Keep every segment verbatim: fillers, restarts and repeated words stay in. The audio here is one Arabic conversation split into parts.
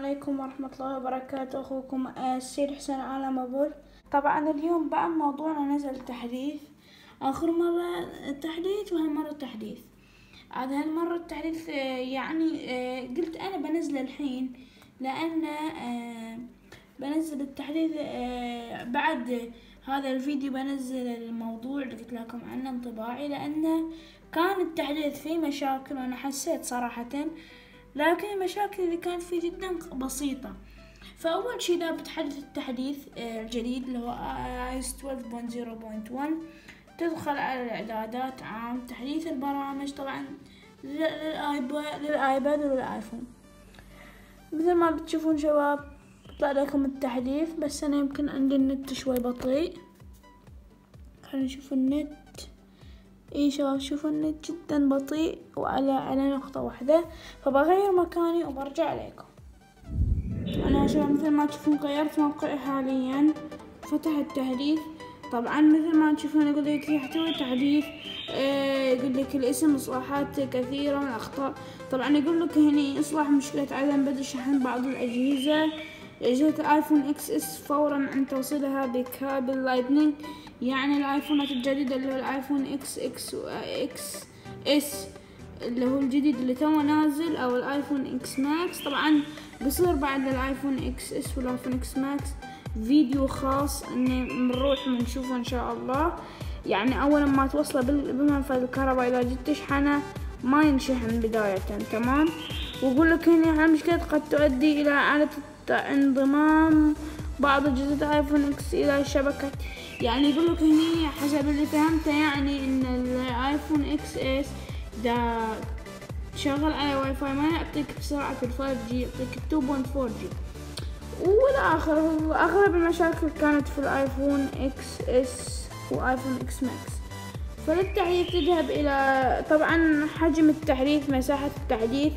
عليكم ورحمة الله وبركاته. أخوكم السيد حسين عالم أبو. طبعا اليوم بعد موضوعنا نزل تحديث، آخر مرة تحديث وهالمرة تحديث. عاد هالمرة التحديث يعني قلت أنا بنزل الحين، لأن بنزل التحديث بعد هذا الفيديو. بنزل الموضوع اللي قلت لكم عنه انطباعي، لأن كان التحديث فيه مشاكل وأنا حسيت صراحة، لكن المشاكل اللي كانت فيه جدا بسيطة. فأول شي ده بتحدث التحديث الجديد اللي هو آيس اثناشر نقطة صفر نقطة واحد. تدخل على الإعدادات، عام تحديث البرامج طبعا للآيباد وللآيفون. مثل ما بتشوفون شباب بيطلع لكم التحديث، بس أنا يمكن عندي النت شوي بطيء. خلينا نشوف النت. اي شباب شوفوا النت جدا بطيء وعلى على نقطة واحدة، فبغير مكاني وبرجع لكم. انا شباب مثل ما تشوفون غيرت موقعي حاليا، فتح التحديث. طبعا مثل ما تشوفون يقول لك يحتوي تحديث، آه يقول لك الاسم اصلاحات كثيرة من الاخطاء. طبعا يقول لك هنا اصلاح مشكلة عدم بدء شحن بعض الاجهزة، أجهزة الآيفون إكس إس فورا عند توصيلها بكابل لايتنينج. يعني الآيفونات الجديدة اللي هو الآيفون إكس إكس إكس إس اللي هو الجديد اللي توه نازل، أو الآيفون إكس ماكس. طبعا بصير بعد الآيفون إكس إس والآيفون إكس ماكس فيديو خاص إني بنروح بنشوفه إن شاء الله. يعني أول ما توصله بمنفذ الكهرباء إذا جيت تشحنه ما ينشحن بداية، تمام. ويقول لك هنا هالمشكلة قد تؤدي إلى إعادة انضمام بعض أجهزة آيفون إكس إلى الشبكة. يعني يقول لك هنا حسب اللي فهمته، يعني إن الآيفون إكس إس دا شغل على واي فاي ما يعطيك بسرعة الفايف جي، يعطيك تو بوينت فور جي. والآخر أغلب المشاكل كانت في الآيفون إكس إس وآيفون إكس ماكس. فللتحديث تذهب إلى طبعا حجم التحديث، مساحة التحديث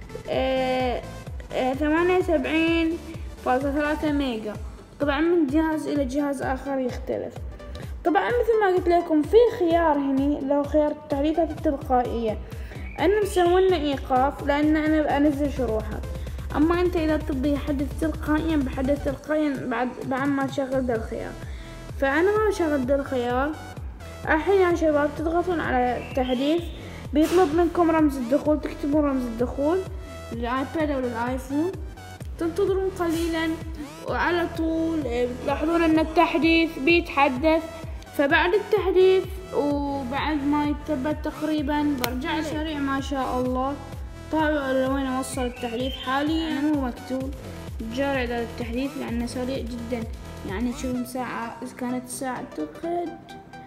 آه ثمانية وسبعين فاصلة ثلاثة ميجا. طبعا من جهاز الى جهاز اخر يختلف. طبعا مثل ما قلت لكم في خيار هني اللي هو خيار التحديثات التلقائية، انا مسوينا ايقاف لان انا بنزل شروحات. اما انت اذا تبي يحدث تلقائيا بحدث تلقائيا بعد بعد ما تشغل ده الخيار. فانا ما بشغل ده الخيار. الحين يا شباب تضغطون على التحديث، بيطلب منكم رمز الدخول، تكتبون رمز الدخول للآيباد أو للآيفون، تنتظرون قليلا وعلى طول بتلاحظون أن التحديث بيتحدث. فبعد التحديث وبعد ما يتثبت تقريبا برجع سريع ما شاء الله. طالعوا لوين وصل التحديث حاليا، هو مكتوب جاري إعداد التحديث لأنه سريع جدا. يعني تشوفون ساعة إذا كانت الساعة أعتقد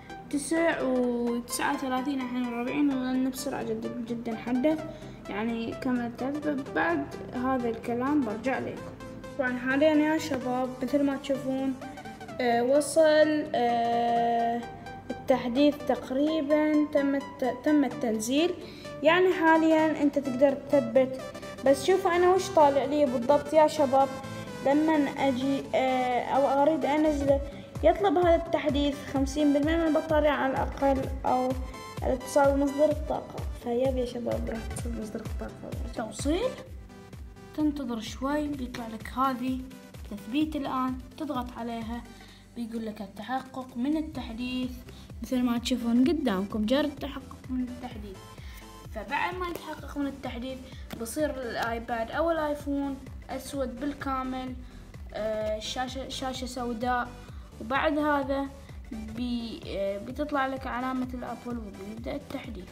تسع وتسعة وثلاثين الحين أربعين، ولأن بسرعة جدا جدا حدث. يعني كملت بعد هذا الكلام برجع لكم. طبعا حاليا يا شباب مثل ما تشوفون آه وصل آه التحديث تقريبا تم تم التنزيل. يعني حاليا انت تقدر تثبت. بس شوفوا انا وش طالع لي بالضبط يا شباب. لما اجي آه او اريد انزله يطلب هذا التحديث خمسين بالمئة من البطارية على الأقل، أو الاتصال بمصدر الطاقة. فيب يا شباب راح تصل بمصدر الطاقة توصيل. تنتظر شوي بيطلع لك هذه تثبيت الآن، تضغط عليها بيقول لك التحقق من التحديث. مثل ما تشوفون قدامكم جرى التحقق من التحديث. فبعد ما يتحقق من التحديث بصير الآيباد أو الآيفون أسود بالكامل، آه شاشة شاشة سوداء. وبعد هذا بي بتطلع لك علامة الأبل وبيبدأ التحديث.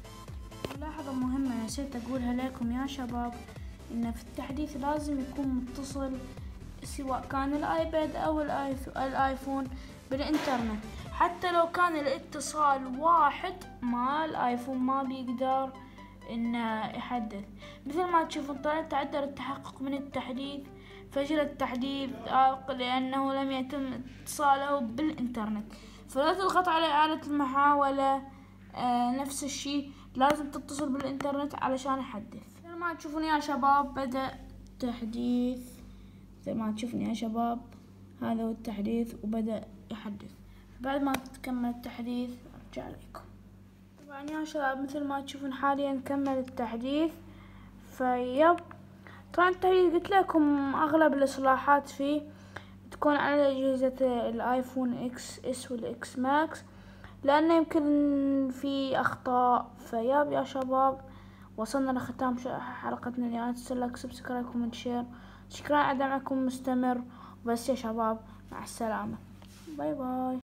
ملاحظة مهمة نسيت أقولها لكم يا شباب، إن في التحديث لازم يكون متصل سواء كان الآيباد أو الآيفون بالإنترنت. حتى لو كان الاتصال واحد ما الآيفون ما بيقدر إنه يحدث. مثل ما تشوفون طلع تعذر التحقق من التحديث، فشل التحديث لأنه لم يتم اتصاله بالإنترنت. فلا تضغط على إعادة المحاولة. آه نفس الشيء لازم تتصل بالإنترنت علشان يحدث. مثل ما تشوفون يا شباب بدأ تحديث. مثل ما تشوفون يا شباب هذا هو التحديث وبدأ يحدث. بعد ما تكمل التحديث أرجع لكم. طبعا يا شباب مثل ما تشوفون حاليا كمل التحديث. فيب طبعا التحديث قلت لكم اغلب الاصلاحات فيه تكون على اجهزة الايفون اكس اس والاكس ماكس، لانه يمكن في اخطاء. فياب يا شباب، وصلنا لختام حلقتنا اليوم. لا تنسوا لايك سبسكرايب كومنت شير. شكرا على دعمكم مستمر. بس يا شباب، مع السلامة، باي باي.